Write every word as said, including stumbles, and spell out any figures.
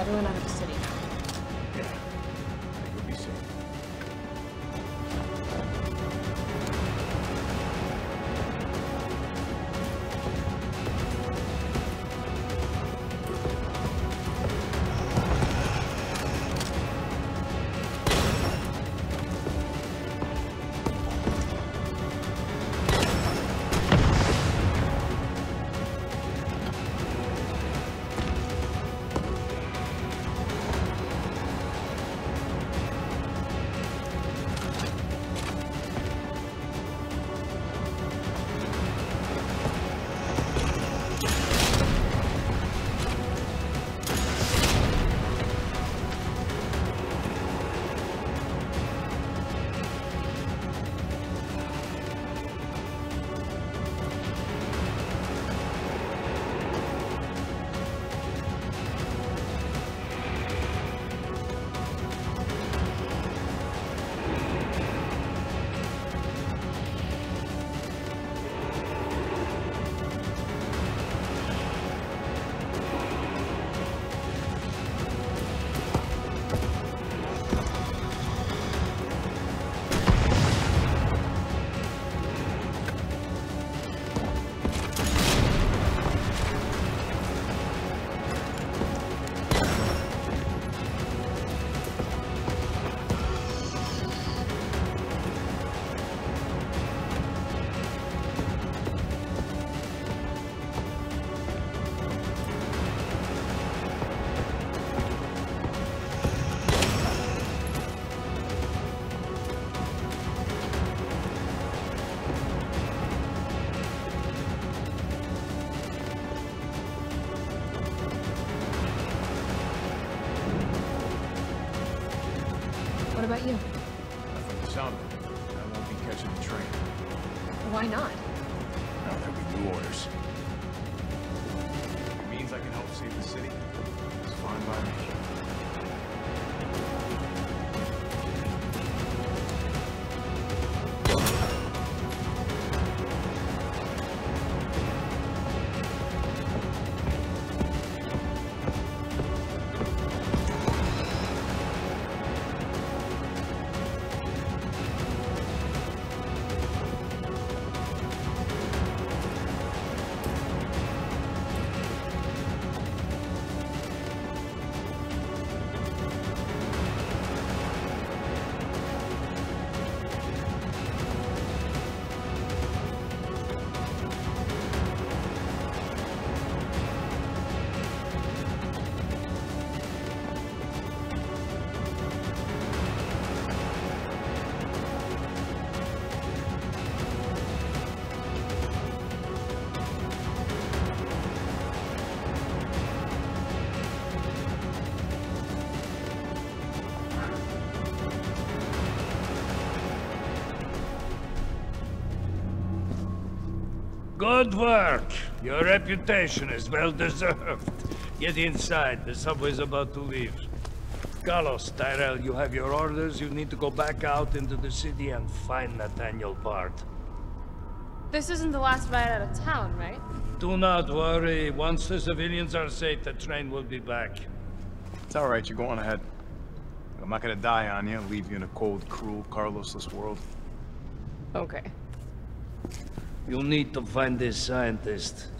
everyone out of the city now. Yeah. I think we'll be safe. What about you? Nothing to sound of it. I won't be catching the train. Why not? Now there'll be new orders. It means I can help save the city. It's fine by me. Good work. Your reputation is well deserved. Get inside. The subway's about to leave. Carlos, Tyrell, you have your orders. You need to go back out into the city and find Nathaniel Bard. This isn't the last ride out of town, right? Do not worry. Once the civilians are safe, the train will be back. It's all right. You go on ahead. I'm not gonna die on you and leave you in a cold, cruel, Carlosless world. Okay. You need to find this scientist.